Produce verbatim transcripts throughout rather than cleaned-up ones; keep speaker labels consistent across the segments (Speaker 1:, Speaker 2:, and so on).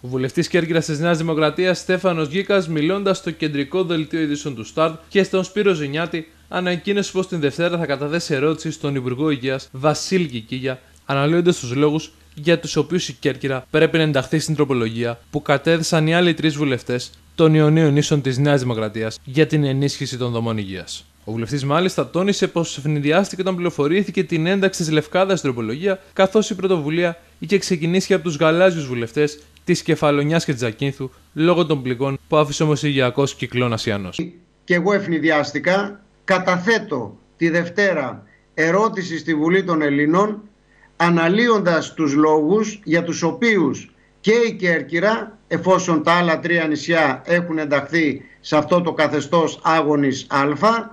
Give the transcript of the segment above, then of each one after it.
Speaker 1: Ο βουλευτής Κέρκυρας της Νέας Δημοκρατίας Στέφανος Γκίκας, μιλώντας στο κεντρικό δελτίο ειδήσεων του Σταρτ και στον Σπύρο Ζηνιάτη, ανακοίνωσε πως την Δευτέρα θα καταθέσει ερώτηση στον Υπουργό Υγείας Βασίλη Κικίλια, αναλύοντας τους λόγους για τους οποίους η Κέρκυρα πρέπει να ενταχθεί στην τροπολογία που κατέθεσαν οι άλλοι τρεις βουλευτές των Ιωνίων Νήσων της Νέας Δημοκρατίας για την ενίσχυση των δομών υγείας. Ο βουλευτής μάλιστα τόνισε πως ευνηδιάστηκε όταν πληροφορήθηκε την ένταξη της Λευκάδας στην τροπολογία, καθώς η πρωτοβουλία είχε ξεκινήσει από τους γαλάζιους βουλευτές της Κεφαλονιάς και της Ζακίνθου λόγω των πληγών που άφησε ο μεσογειακός κυκλών Ασιανός.
Speaker 2: Και εγώ ευνηδιάστηκα, καταθέτω τη Δευτέρα ερώτηση στη Βουλή των Ελλήνων, αναλύοντας τους λόγους για τους οποίους και η Κέρκυρα, εφόσον τα άλλα τρία νησιά έχουν ενταχθεί σε αυτό το καθεστώς άγωνης Α,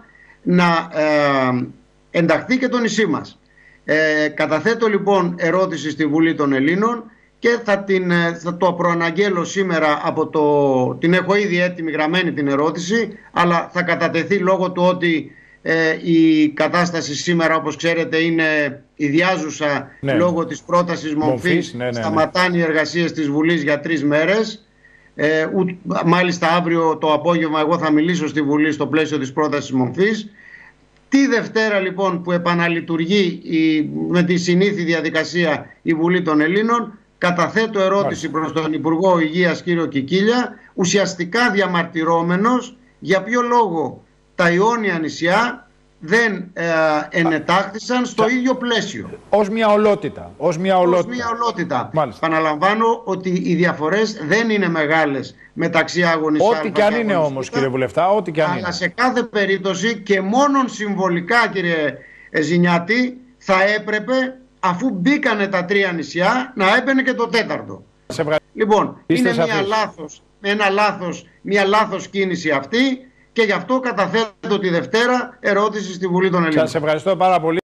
Speaker 2: να ε, ενταχθεί και το νησί μας. Ε, καταθέτω λοιπόν ερώτηση στη Βουλή των Ελλήνων και θα, την, θα το προαναγγέλω σήμερα από το... Την έχω ήδη έτοιμη γραμμένη την ερώτηση, αλλά θα κατατεθεί λόγω του ότι ε, η κατάσταση σήμερα, όπως ξέρετε, είναι ιδιάζουσα, ναι, λόγω της πρότασης μομφής. Ναι, ναι, ναι. Σταματάνε οι εργασίες της Βουλής για τρεις μέρες. Ε, ου, μάλιστα αύριο το απόγευμα εγώ θα μιλήσω στη Βουλή στο πλαίσιο της πρότασης μομφής. Τη Δευτέρα λοιπόν που επαναλειτουργεί η, με τη συνήθη διαδικασία η Βουλή των Ελλήνων, καταθέτω ερώτηση προς τον Υπουργό Υγείας κύριο Κικίλια, ουσιαστικά διαμαρτυρόμενος για ποιο λόγο τα Ιόνια νησιά δεν ε, ενετάχθησαν στο Α, ίδιο πλαίσιο.
Speaker 3: Ως μια ολότητα. Ως μια ολότητα.
Speaker 2: Ως μια ολότητα. Παναλαμβάνω ότι οι διαφορές δεν είναι μεγάλες μεταξύ αγωνιστών.
Speaker 3: Ό,τι και αν είναι όμως, κύριε Βουλευτά, ό,τι και αν
Speaker 2: αλλά
Speaker 3: είναι.
Speaker 2: Αλλά σε κάθε περίπτωση και μόνον συμβολικά, κύριε Ζηνιάτη, θα έπρεπε, αφού μπήκανε τα τρία νησιά, να έμπαινε και το τέταρτο. Λοιπόν, Είστε είναι μια λάθος, ένα λάθος, μια λάθος κίνηση αυτή και γι' αυτό καταθέτω τη Δευτέρα ερώτηση στη Βουλή των Ελλήνων.
Speaker 3: Σας ευχαριστώ πάρα πολύ.